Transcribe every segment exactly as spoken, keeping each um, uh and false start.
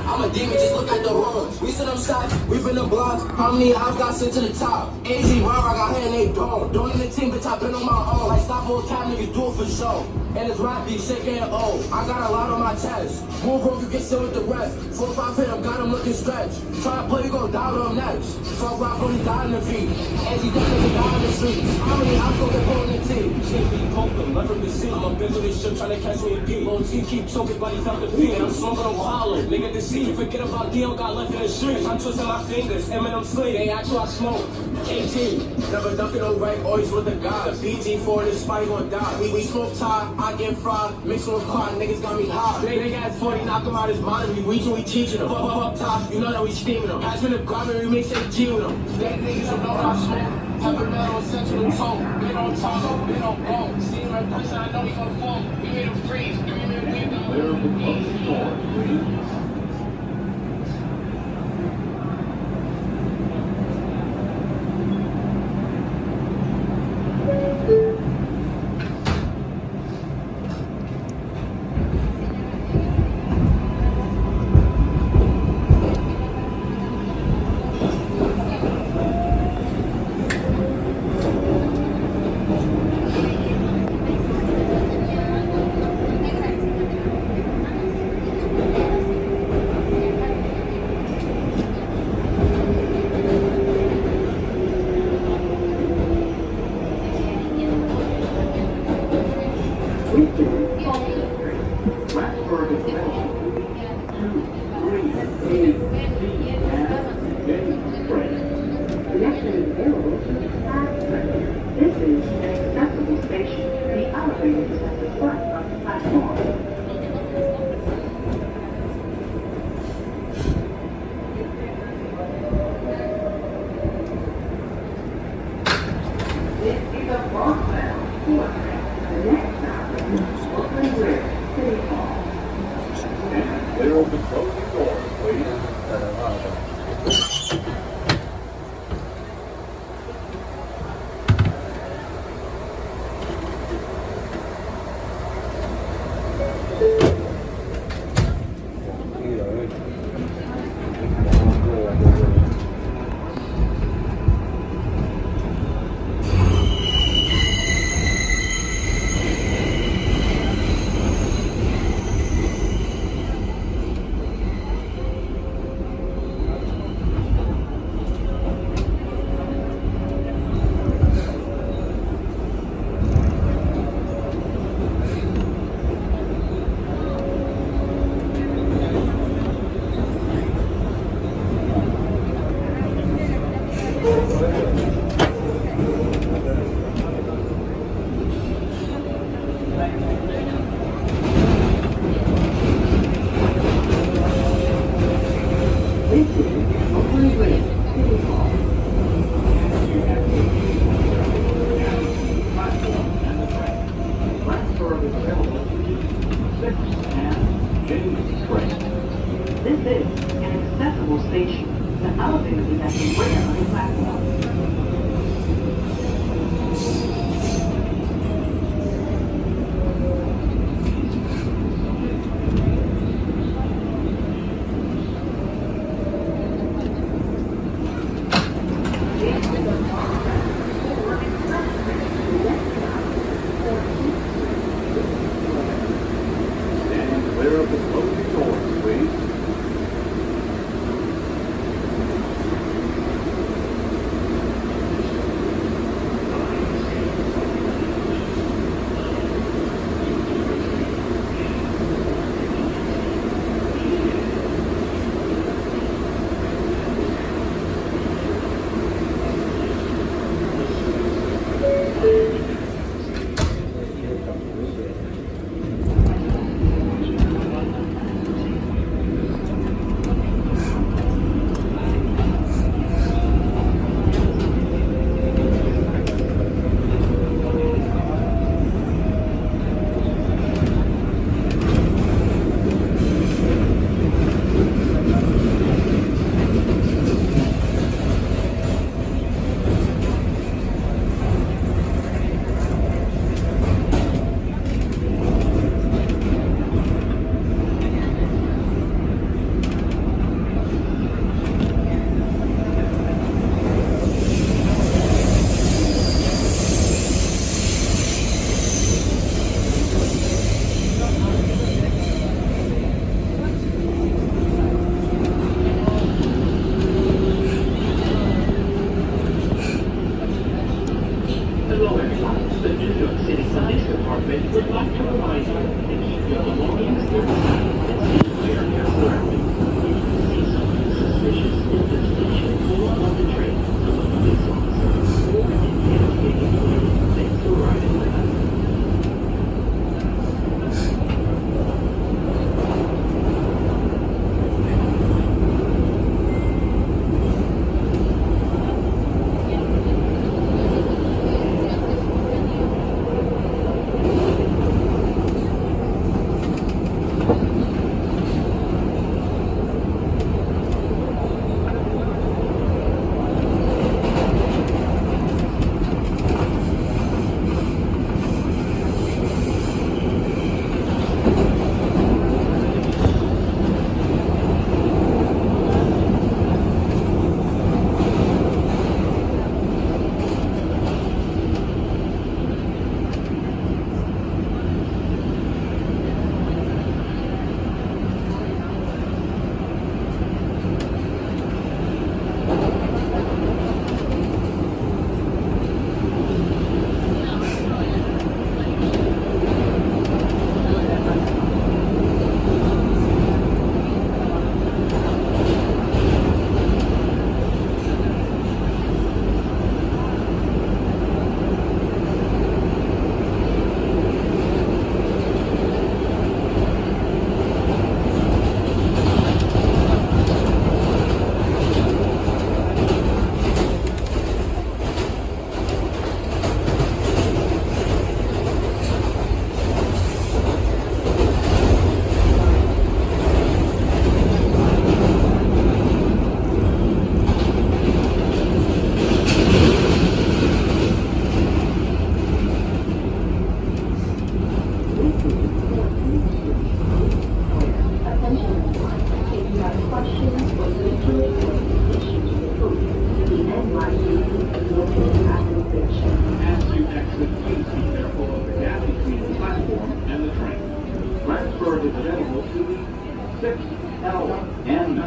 I'm a demon, just look at the horns. We sit them shots, we been the blocks. How many hours got sent to the top? A G Rob, I got hair and they don't. Don't in the team, bitch, I been on my own. Like stop all cap, niggas do it for show. And it's rap beef, shit and old. I got a lot on my chest. Move over, you get sit with the rest. Four five hit him, got him looking stretched. Try to play, you gon' die with him next. Fuck rock, only die in the feet. A G got niggas die in the streets. How many hours go get pulled in the team? Shit, we poke them, left from the scene. I'm up into this shit, trying to catch me a beat. Little team keep choking, buddies out the feet. And I'm smoking on hollow. Nigga deceived. Forget about D M, got left in the street. I'm twisting my fingers, Eminem sleep. They act I smoke. K T, never ducking no right, always with the guys. B G for this spotty gon' die. We, we smoke tie, I get fried. Mix with pot, niggas got me high. They nigga at forty, knock him out his mind. We weak and we teaching him. Fuck up up top, you know that we steaming them. Pass me the grab and we mix that G with them. Dead niggas don't know what I smoke. Pepper metal on central toe. Been on top, been on bone. See him in person, I know he gon' fall. We made him freeze, three minute window. Clear of the closing door, please.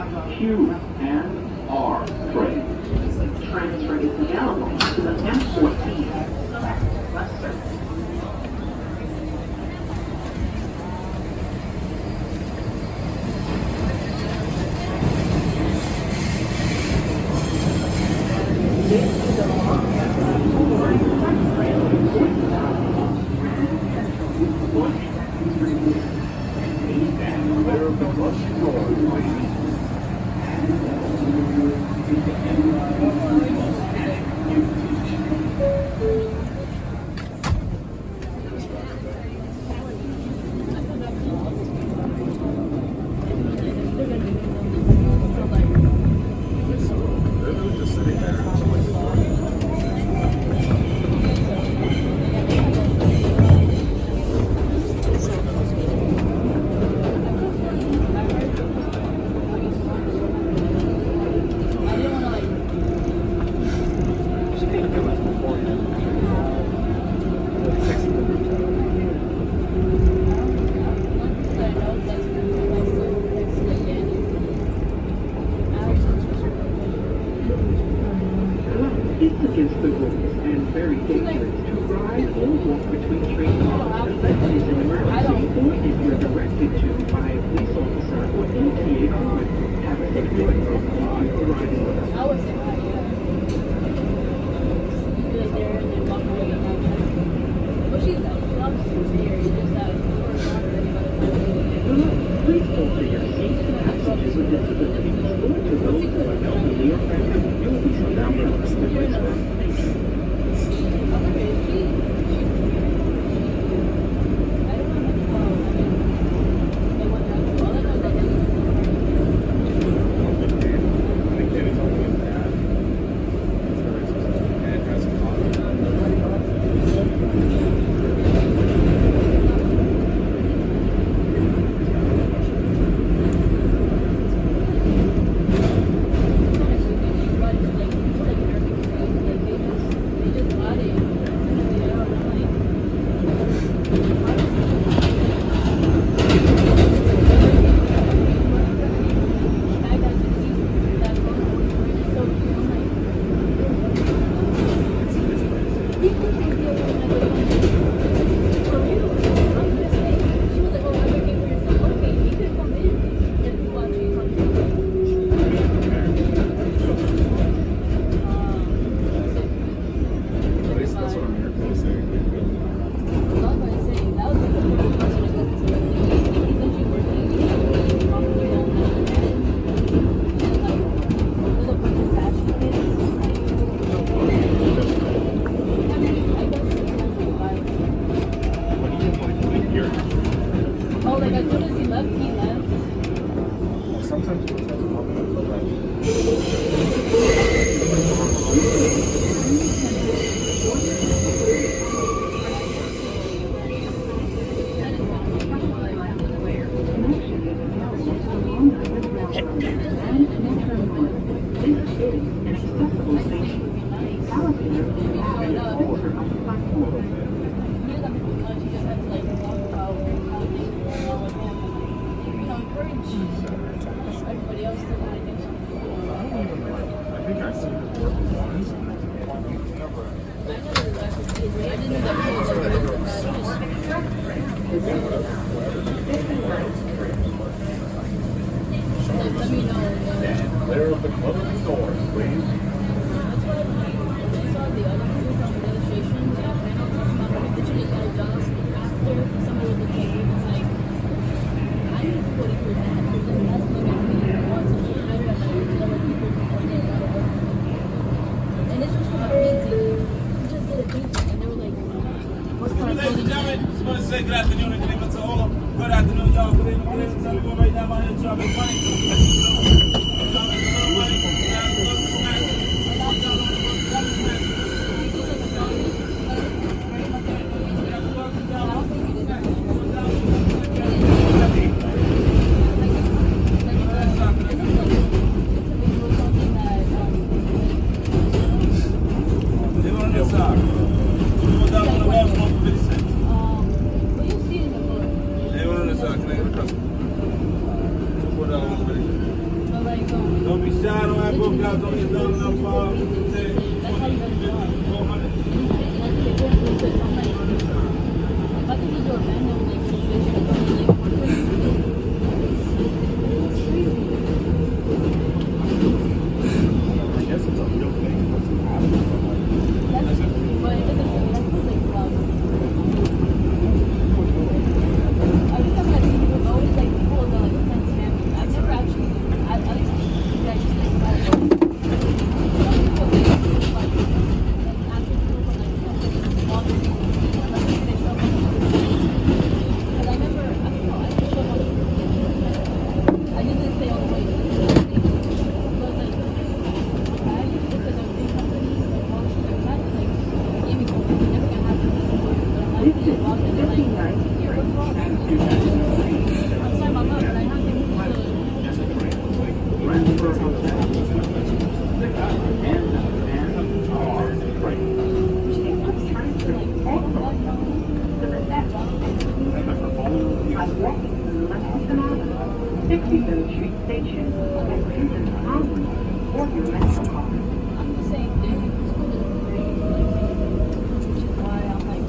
Q and R train. Transfer is available to the M fourteen bus service. Clear of the bus doors, please. It's against the rules and very dangerous to ride or walk between train cars unless it is an emergency or if you're directed to by a police officer or M T A crew. Have a safe day. I was in my there and then walk away and but she's not she's scary, just that Please offer your seat to passengers with disabilities or to those who are elderly or pregnant. You will be surrounded by Clear of the closed doors, please. Ladies and gentlemen, just want to say good afternoon and good evening to all. Good afternoon, y'all. Good evening, good evening. Tell me going right down my head, y'all. Big money. They want to like both guys don't get done enough, uh, ten, twenty, fifty, four hundred. If I could just do a random like vision of like one person. I guess it's a real thing. What's happening? But like, That's, but it doesn't, that feels like love. I think I've had people always like people that like sense family. I've never actually, I, I like to I just think about it. Some people think like, like actually people from like something all the people. Like they show up on the because I remember, I don't know, I just show up on the I usually stay on the way to the so it's like, I usually just like a big company, like all the shit like that, like, gave me something, it's never gonna happen. But I'm like, they walk in, they're like, here, what's wrong? I'm sorry about that, but I have to move to sixty-third Street Station, onward, or your rental car. I'm the same thing. School is great, like, which is why I'm like,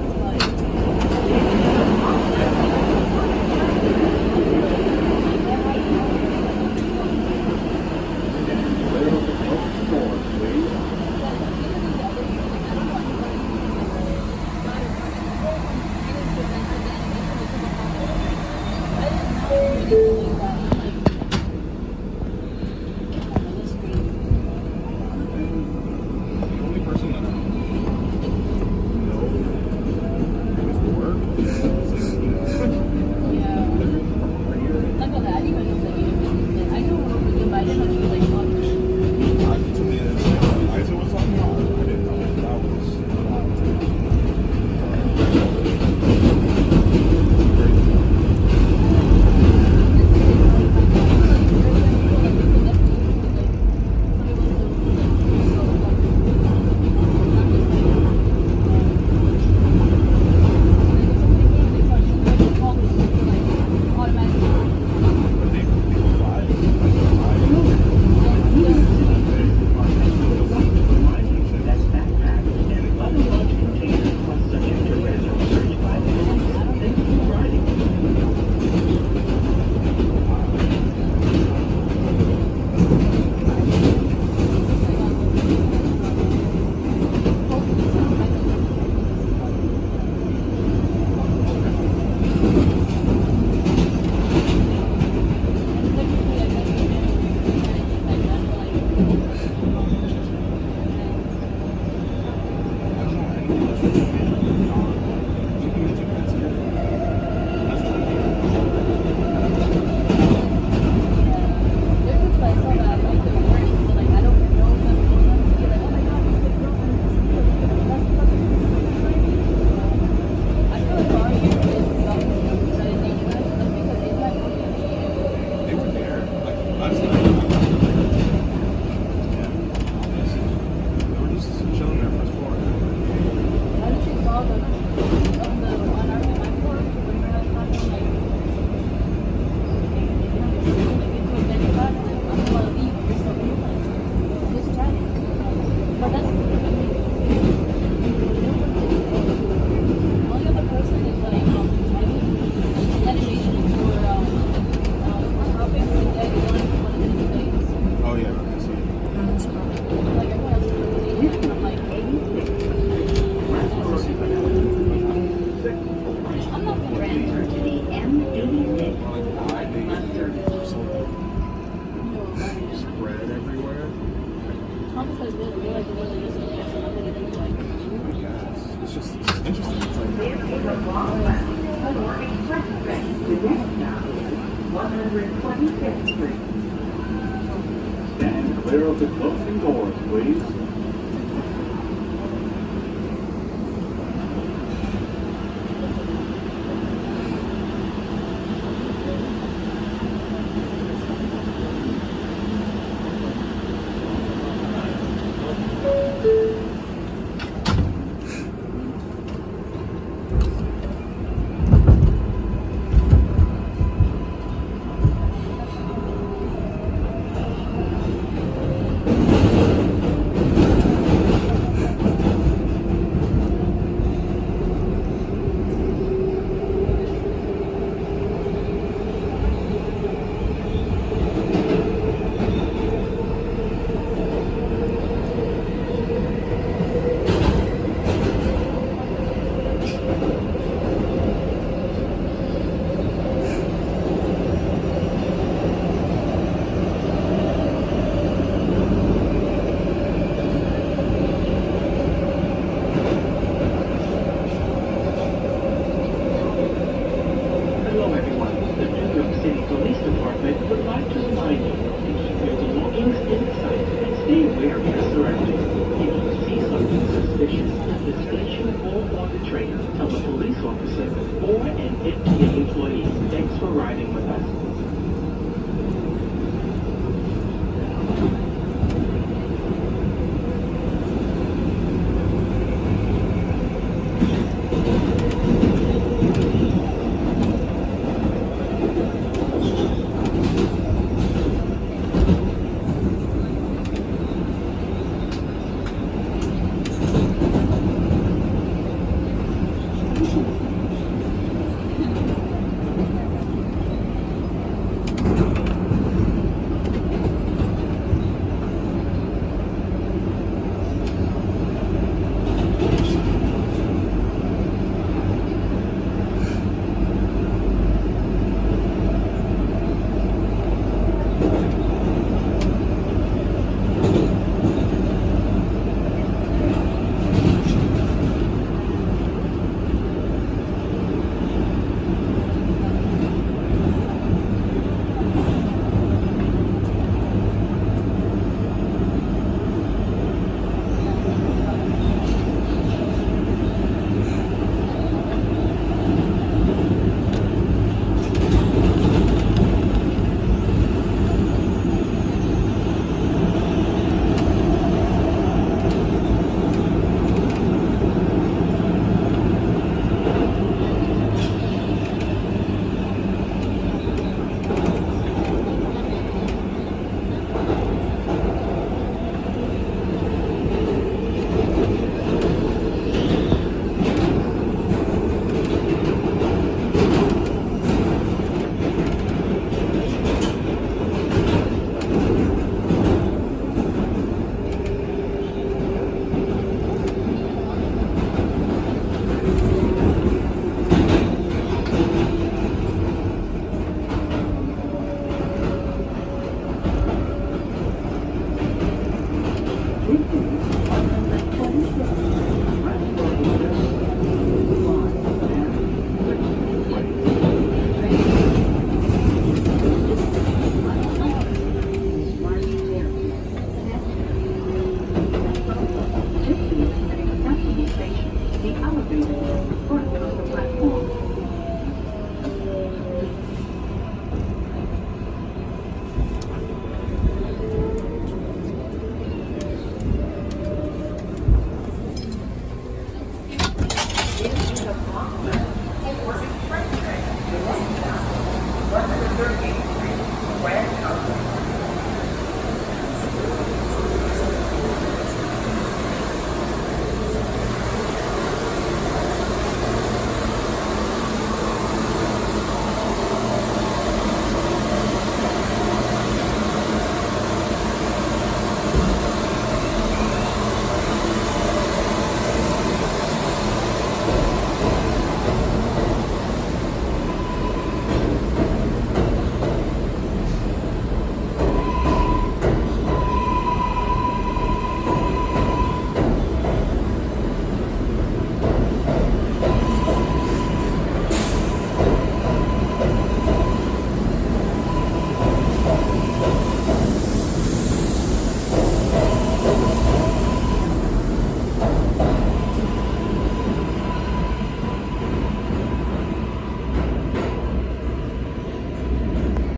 one twenty-fifth Street. Stand clear of the closing doors, please.